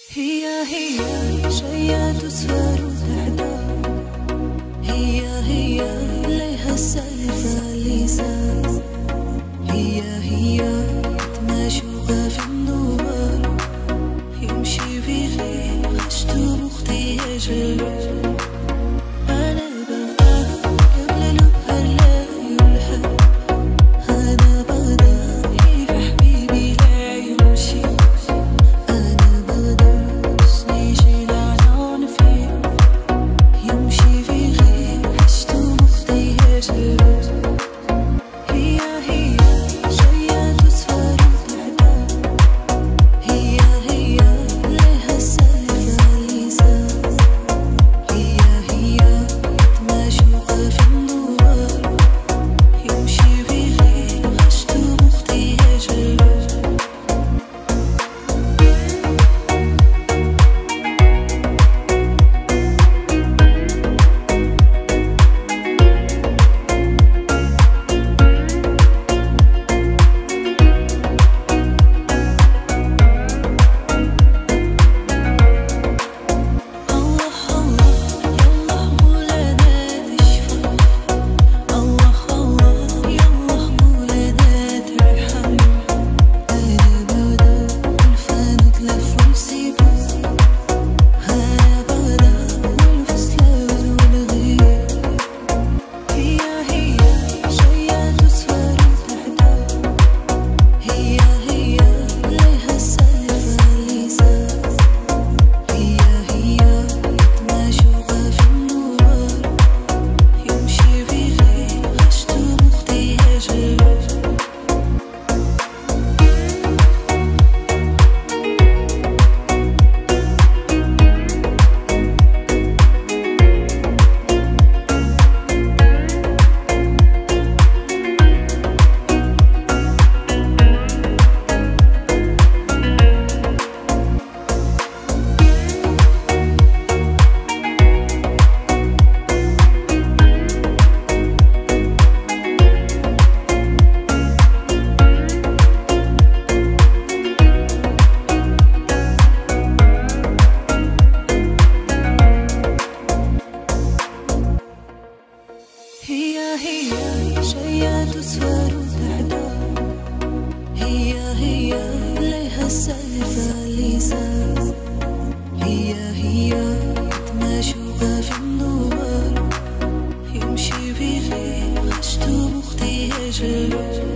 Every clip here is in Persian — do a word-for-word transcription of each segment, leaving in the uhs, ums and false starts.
هي هي شيء تسهر الأحداث، هي هي لها السالفة لسان، هي هي مشوقة في النوار، يمشي في غير خشت مختي يجري. هي هي شيء تسهر الأحداث، هي هي لها السالفة لسان، هي هي مشوقة في النوار، يمشي في غير خشت مختي يجري.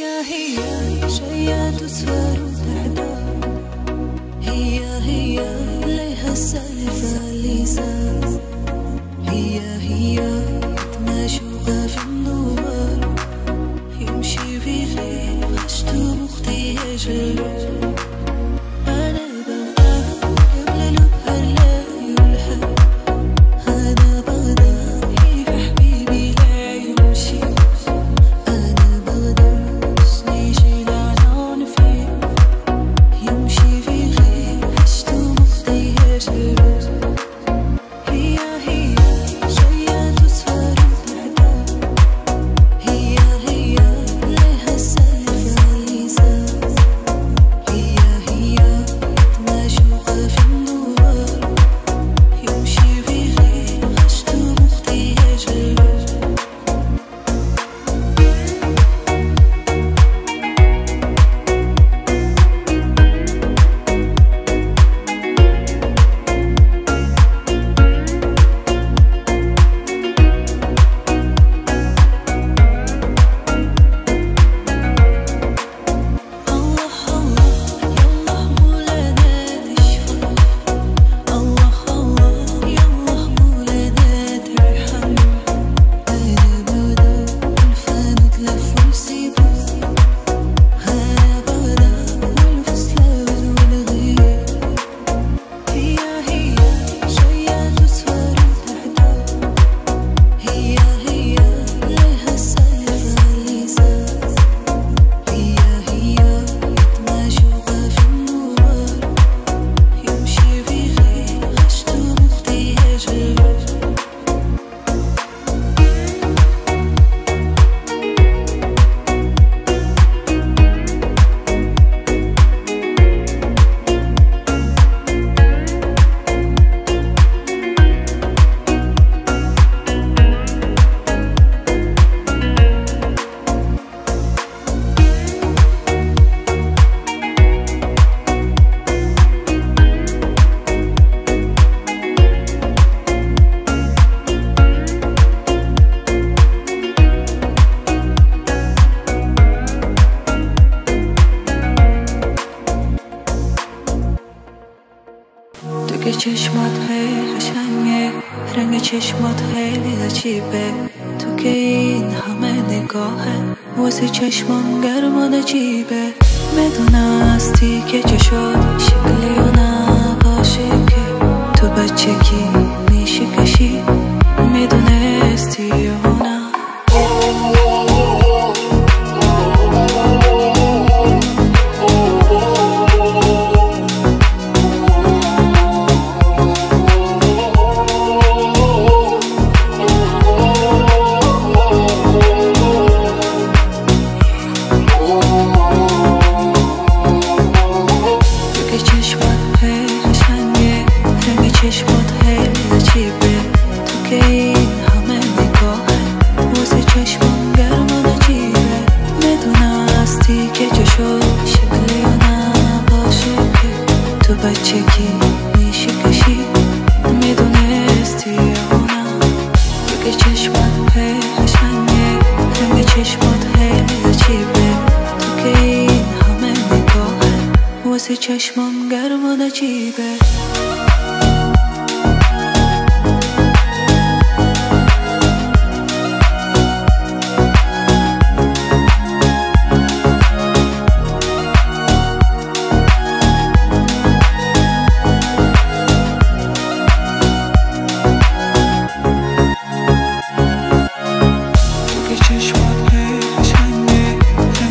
هي هي شيء تسفر تحدى هي هي ليها السالفة اللي صار هي هي معشوقة في النوار يمشي في غير خشته مختي يجلو أنا بغدا قبل لبها لا يلحق أنا بغدا كيف حبيبي لا يمشي أنا بغدا سنيجي لعنان فيه يمشي في غير خشته مختي يجلو هي هي شيء تسفر تحدى هي هي ليها السالفة اللي صار هي هي معشوقة في النوار يمشي في غير خشته مختي يجلو تو که چشمات خیلی قشنگه رنگ چشمات خیلی عجیبه تو که این همه نگاهه واسه چشمام گرم و نجیبه میدونستی که چشات شکلی و نباشه که تو بچگی میشه کشی میدونستی یا نه چشمات خیلی عجیبه تو که این همه نگاهه واسه چشمام گرم و نجیبه میدونستی که جشو شکلی و نباشه که تو بچگی میشه کشی میدونستی یا نه تو که چشمات خیلی قشنگه رنگ چشمات خیلی عجیبه تو که این همه نگاهه واسه چشمام گرم و نجیبه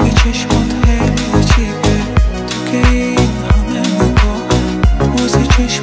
چشمات خیلی عجیبه تو که این همه نگاهه واسه چشم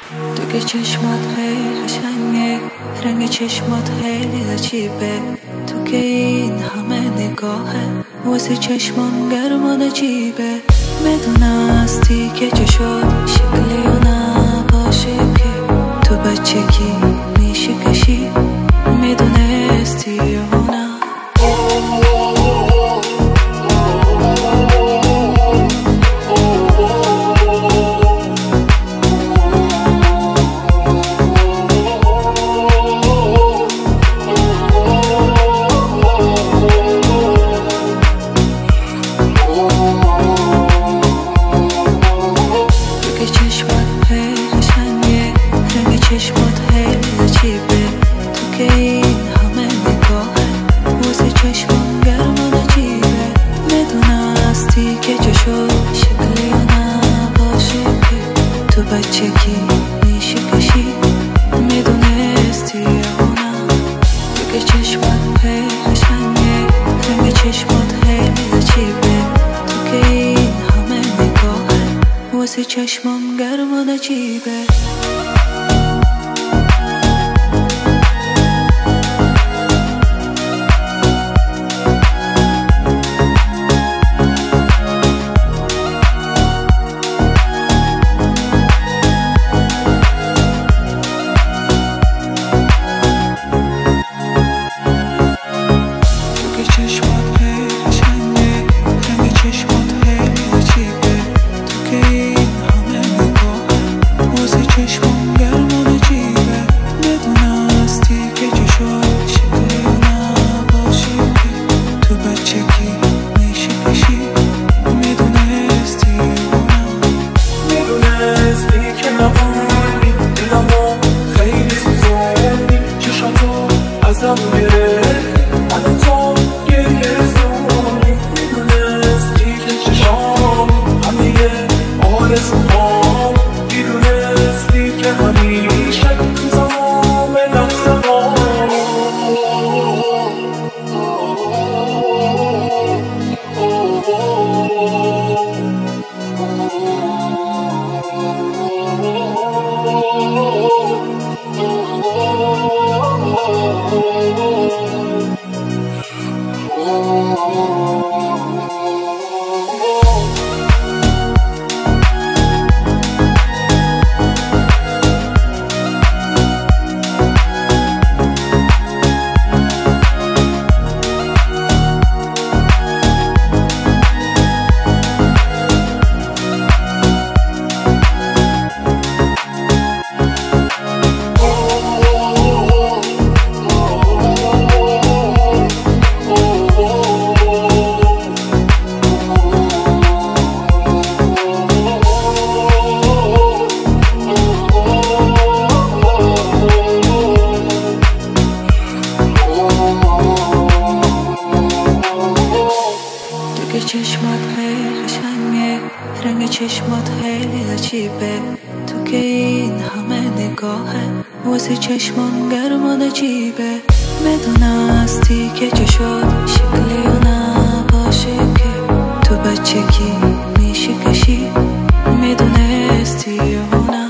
تو که چشمات خیلی قشنگه، رنگ چشمات خیلی عجیبه. تو که این همه نگاهه واسه چشمام گرم و نجیبه. میدونستی که چه شد شکلی و نباشه که تو بچگی میشه کشی. میدونستی یا نه؟ چشمات خیلی عجیبه. تو که این همه نگاهه واسه چشمام گرم و نجیبه. میدونستی که چه شد شکلی و نباشه که تو بچگی میشه کشی. میدونستی یا نه؟ تو که چشمات خیلی قشنگه، رنگ چشمات خیلی عجیبه. تو که این همه نگاهه واسه چشمام گرم و نجیبه. چشمات خیلی قشنگه، رنگ چشمات خیلی عجیبه. تو که این همه نگاهه واسه چشمام گرم و نجیبه. میدونستی که چه شد شکلی و نباشه که تو بچگی میشه کشی. میدونستی یا نه؟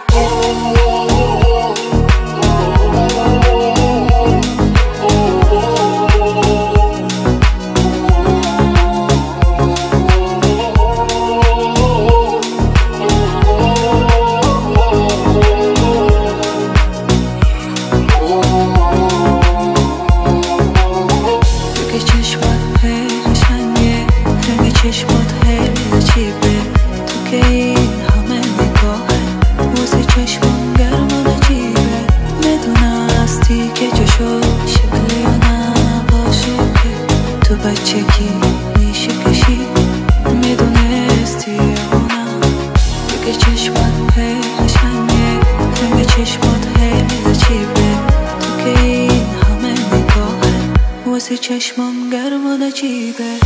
چشمات خیلی عجیبه. تو که این همه نگاهه واسه چشمام گرم و نجیبه. میدونستی که چه شد شکلی و نباشه که تو بچگی میشه کشی. میدونستی یا نه؟ تو که چشمات خیلی قشنگه، رنگ چشمات خیلی عجیبه. تو که این همه نگاهه واسه چشمام گرم و نجیبه.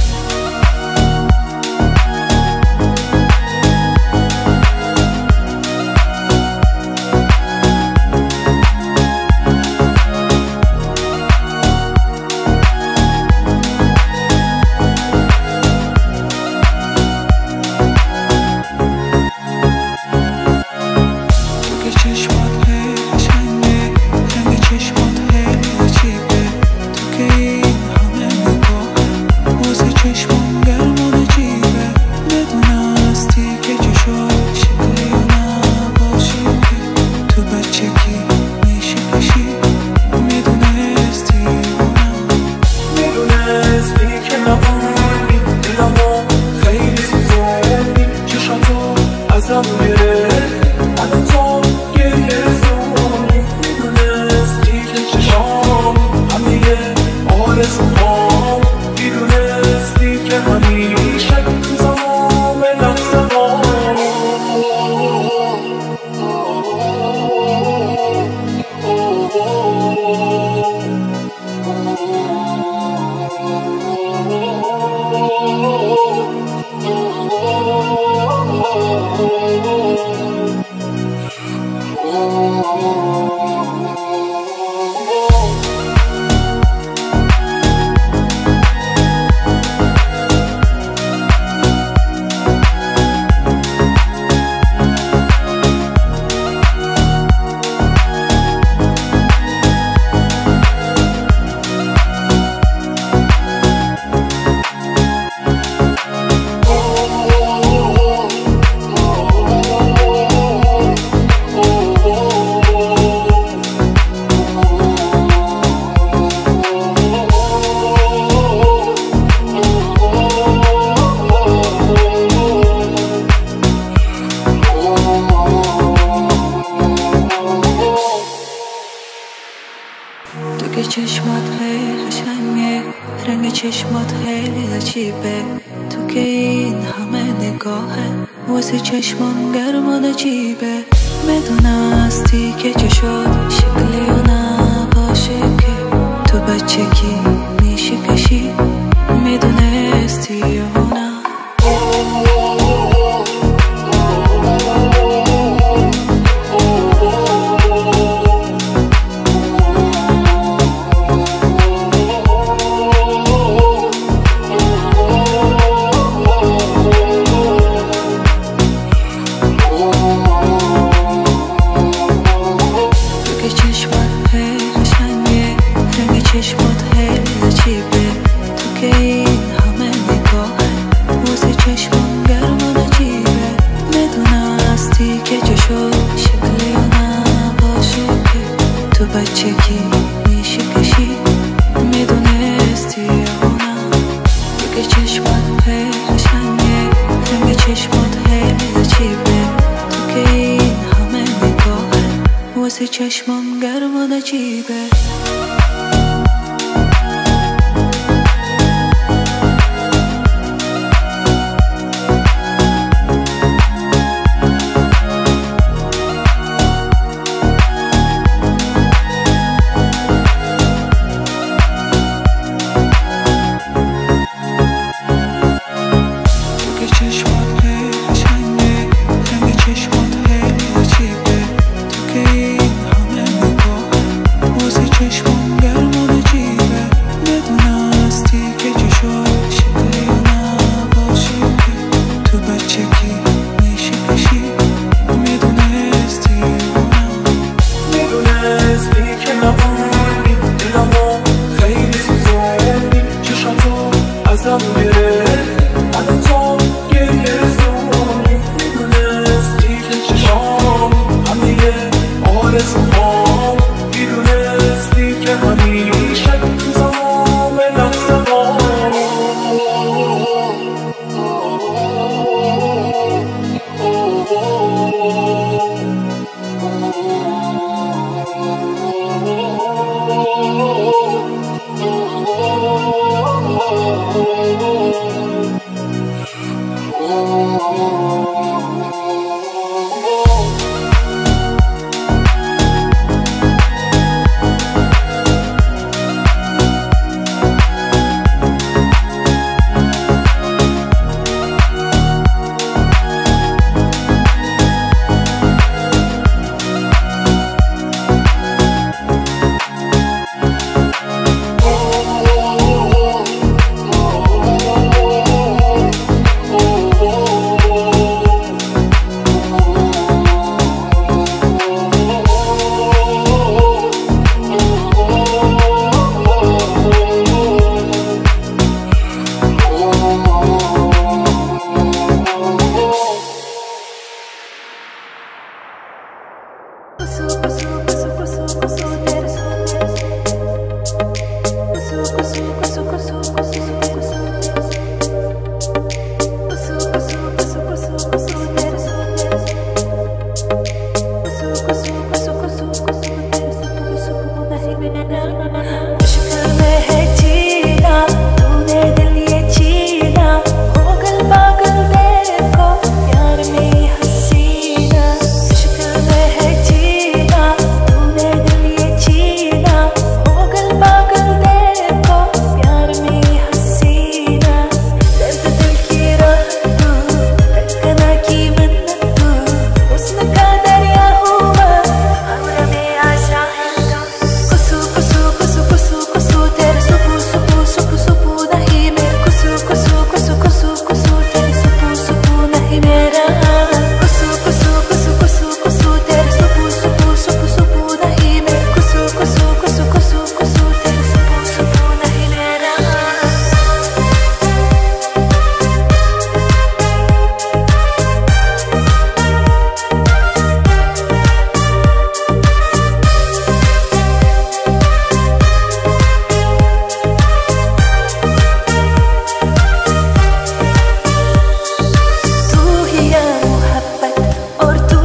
که چشمات خیلی قشنگه، رنگ چشمات خیلی عجیبه. تو که این همه نگاهه واسه چشمام گرم و نجیبه. میدونستی که چه شد شکلی و نباشه که تو بچگی میشه کشی، میدونستی یا نه؟ چشمات خیلی عجیبه. تو که این همه نگاهه واسه چشمام گرم و نجیبه. میدونستی که چه شد شکلی و نباشه که تو بچگی میشه کشی، میدونستی یا نه؟ تو که چشمات خیلی قشنگه، رنگ چشمات خیلی عجیبه. تو که این همه نگاهه واسه چشمام گرم و نجیبه.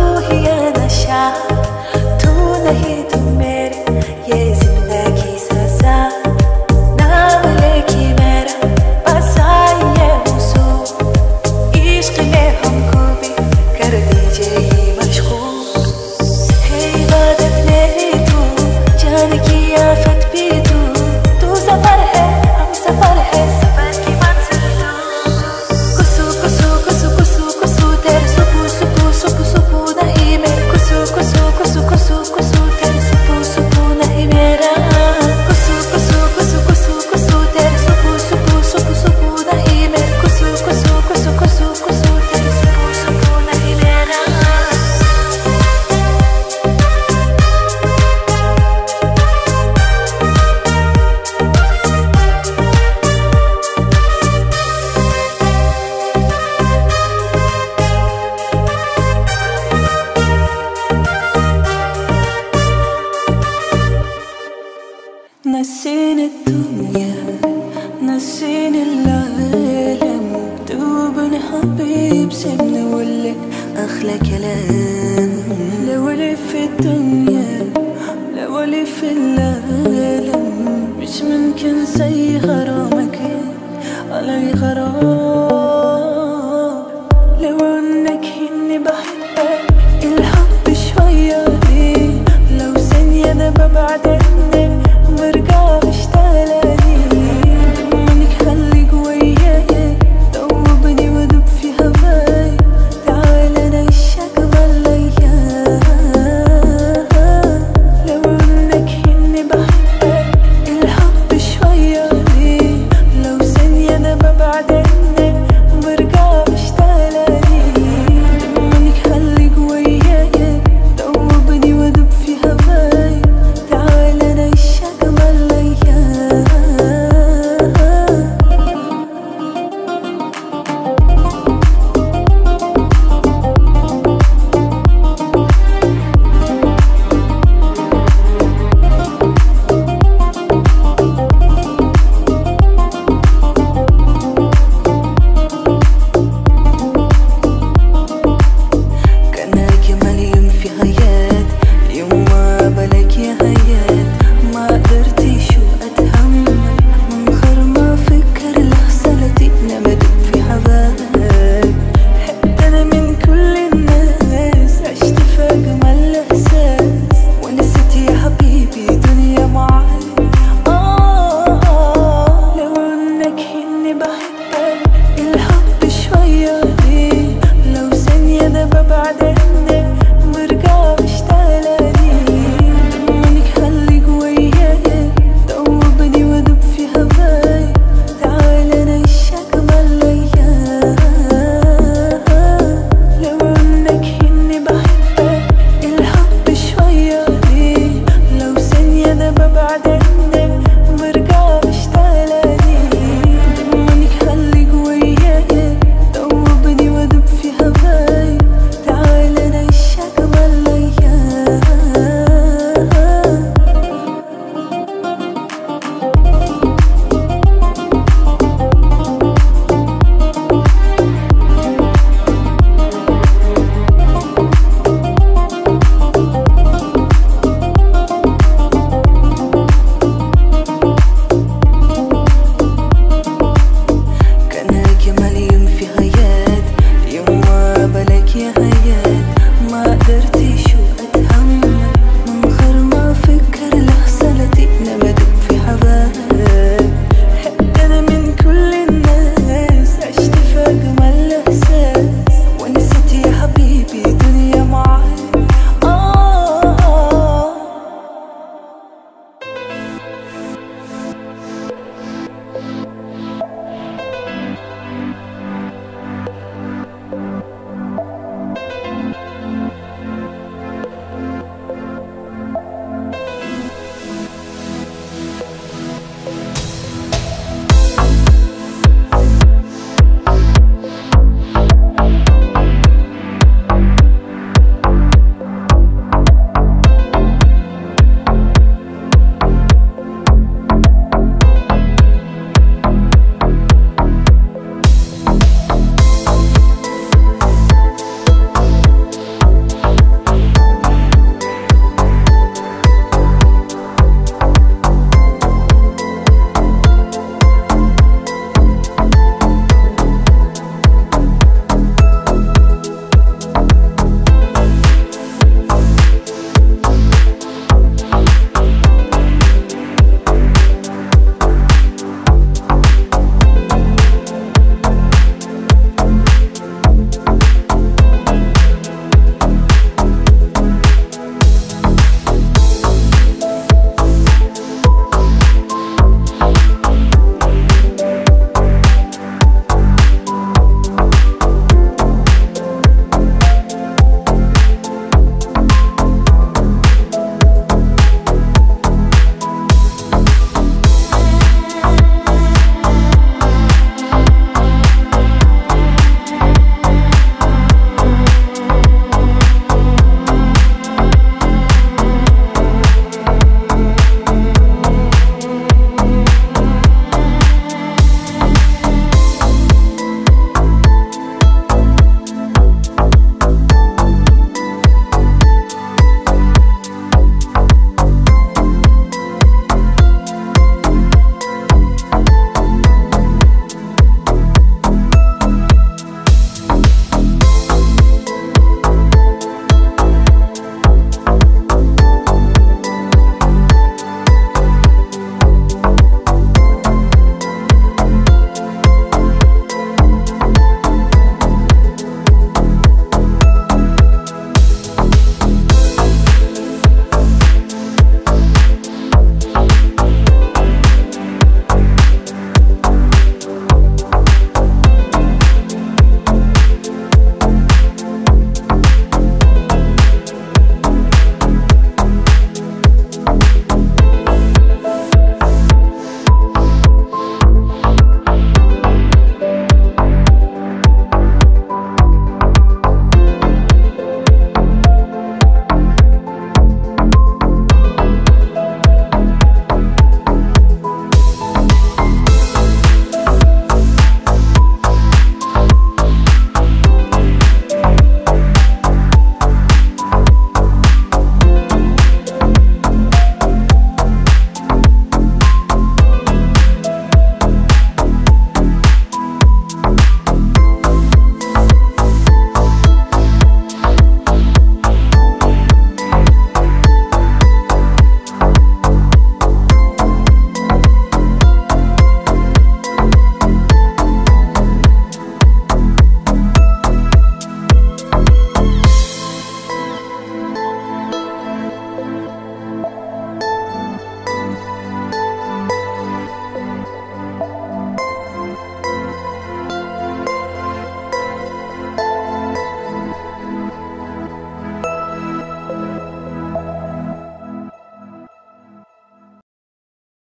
नहीं तुम मेरे ये जिंदगी सा इबादत मेरी तू, जाने की आफत भी तू। तू सफर है हम सफर है, सफर की मंजिल तू। कुसु कुसु कुसु कुसु कुसु तेरे सुकू सुकू सुकू सुकू नहीं मेरे, कुसु कुसु कुसु कुसु कुसु तेरे सुकू सुकू नहीं मेरा। कुसु कुसु कुसु कुसु कुसु तेरे सुकू सुकू सुकू सुकू नहीं मेरे, कुसु कुसु कुसु कुसु कुसु तेरे सुकू सुकू नहीं मेरा। نسيني الدنيا نسيني العالم، دوبني حبيب سيبني اقولك احلى كلام. لو الف في الدنيا لو الف في العالم